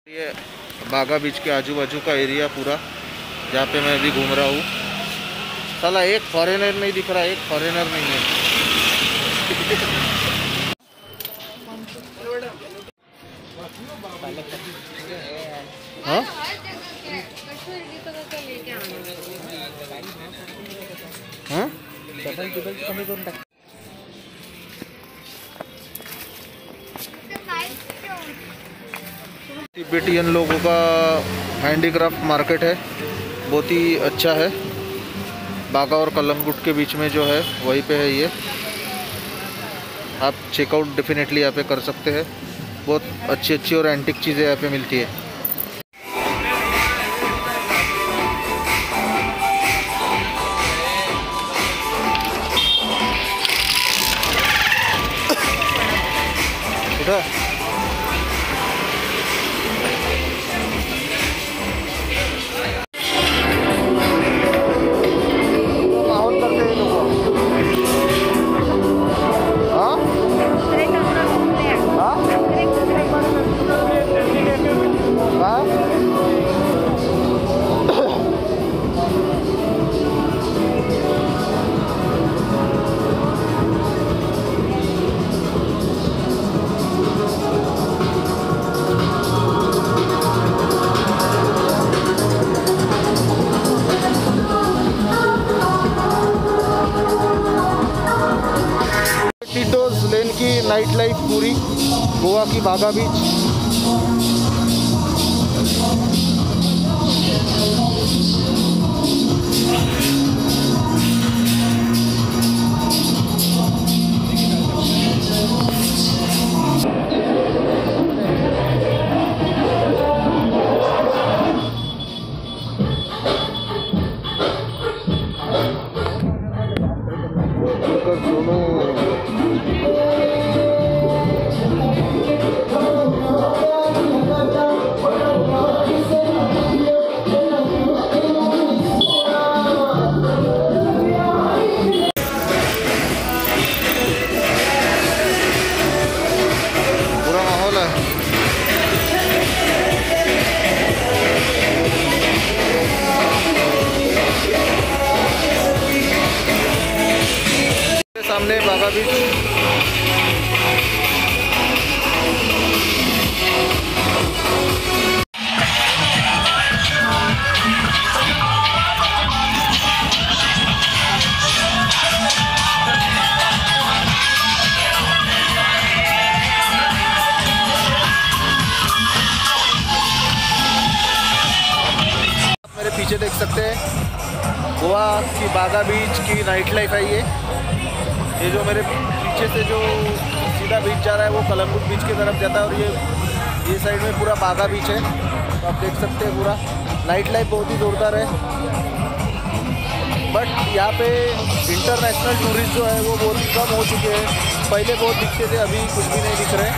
ये बागा बीच के आजू बाजू का एरिया पूरा जहाँ पे मैं अभी घूम रहा हूँ। साला एक फॉरेनर नहीं दिख रहा, एक फॉरेनर नहीं है। हाँ? हाँ? तिब्बतियन लोगों का हैंडीक्राफ्ट मार्केट है, बहुत ही अच्छा है। बागा और कलंगुट के बीच में जो है वहीं पे है ये। आप चेकआउट डेफिनेटली यहाँ पे कर सकते हैं। बहुत अच्छी अच्छी और एंटिक चीज़ें यहाँ पे मिलती है। उधर लेन की नाइट लाइफ पूरी गोवा की बागा बीच। सामने बागा बीच। मेरे पीछे देख सकते हैं गोवा की बागा बीच की नाइट लाइफ है ये जो मेरे पीछे से जो सीधा बीच जा रहा है वो कलंगुट बीच की तरफ जाता है और ये साइड में पूरा बागा बीच है। तो आप देख सकते हैं पूरा नाइट लाइफ बहुत ही जोरदार है। बट यहाँ पे इंटरनेशनल टूरिस्ट जो है वो बहुत ही कम हो चुके हैं। पहले बहुत दिखते थे, अभी कुछ भी नहीं दिख रहे।